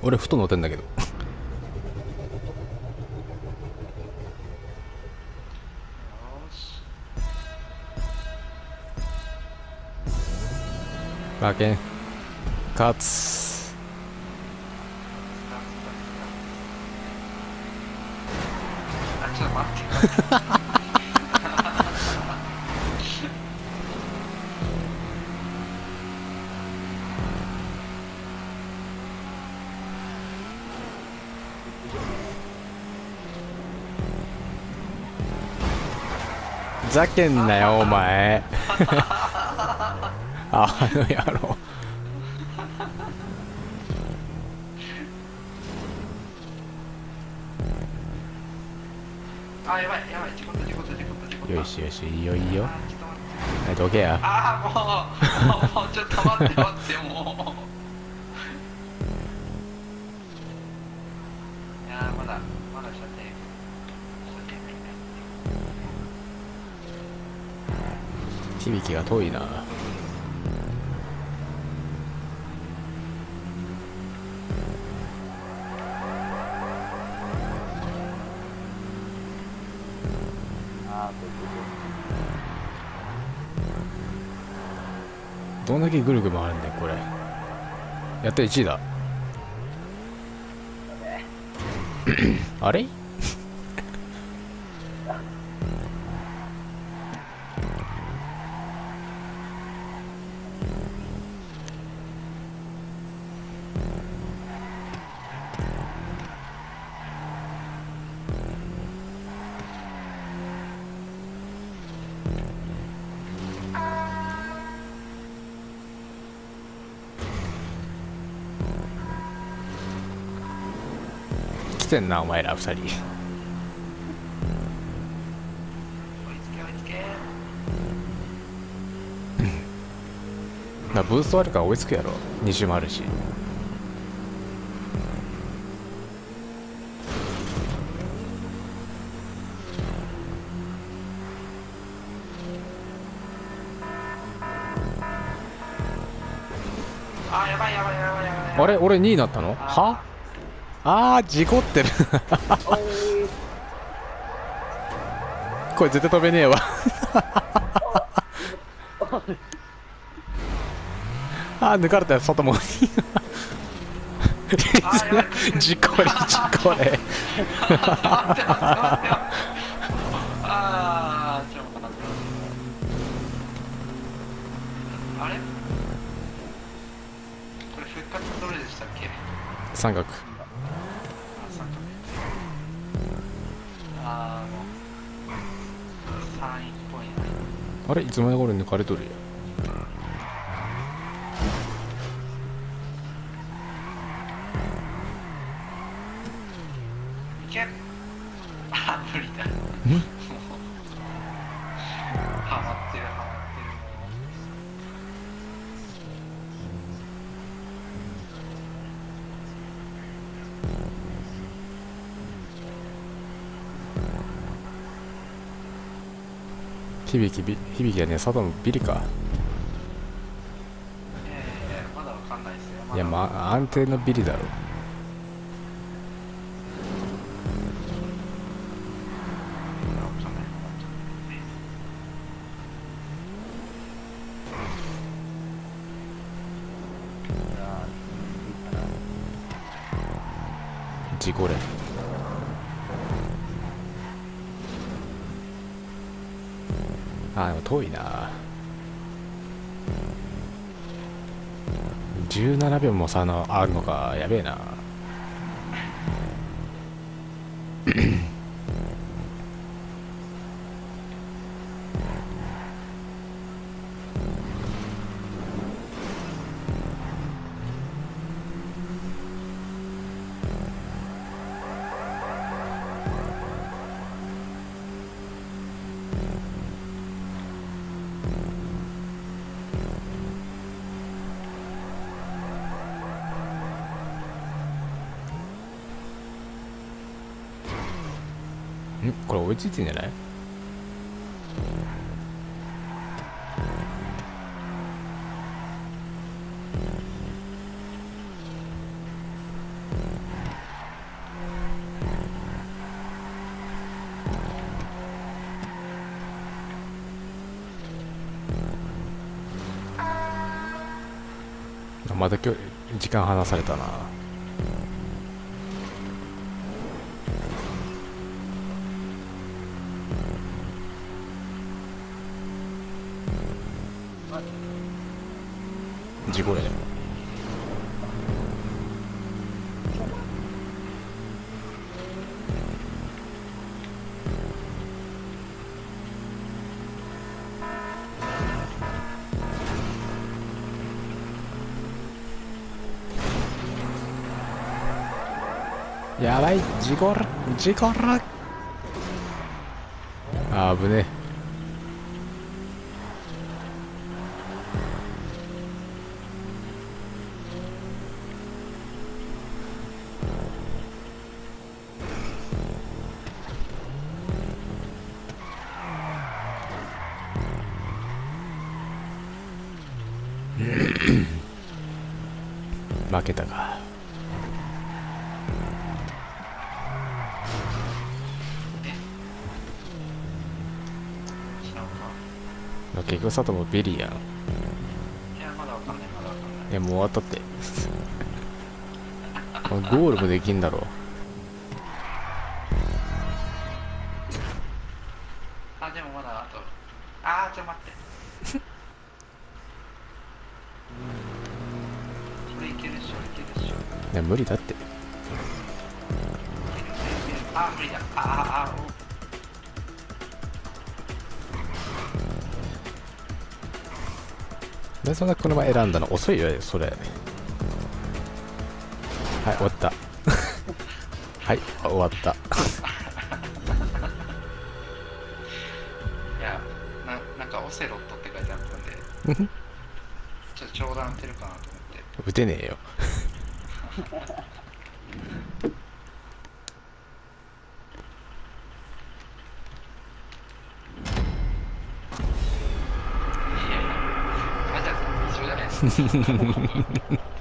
俺ふと乗ってんだけど。負けん勝つ。 あ、ちょっと待って。 ふざけんなよお前。あの野郎。 あ、やばいやばい、事故った事故った事故った事故った。 よしよし、いいよいいよ。 あー、ちょっと待って。 はい、どけや。 あー、もうちょっと待って待って、もう。いやー、まだ射程ない。 響が遠いな。どんだけぐるぐる回るんだよこれ。やった1位だ。あれ来てんなお前ら2人。 追いつけ追いつけ。 まあブーストあるから追いつくやろ。2周もあるし。 あー、やばいやばいやばいやばいやばい。 あれ俺2位になったのは。あー事故ってる。これ絶対飛べねえわ。あー抜かれたよ外も。 あー、やばい。 事故れ事故れ。 待って待って待って。あー、ちょっと待って。あれこれ復活どれでしたっけ？ 三角。 あ、三角。あー、もう3位っぽいな。 あれいつまで頃抜かれとるや。 いけ。あ、無理だ。 んハマってるハマってる。 響はね佐藤もビリか。 まだわかんないですよ。 いやまあ安定のビリだろ。事故れ。あでも遠いな。17秒も差のあるのか。やべえな。これ追いついてんじゃない。 まだ今日時間離されたな。事故やね。やばい、事故る事故る。あぶね負けたか。結局佐藤もベリーやん。 いや、まだわかんない、まだわかんない。 いやもう終わったってゴールもできんだろ。 あ、でもまだあと。ちょ、待って。これいけるっしょ、いけるっしょ。 いや無理だって。 いける、無理だ。 なんでそんな車選んだの？遅いよそれ。はい終わったはい終わったいや、なんかオセロットって書いてあったんで、ちょっと冗談打てるかなと思って。 打てねえよいやいや、まだ異常じゃないですか。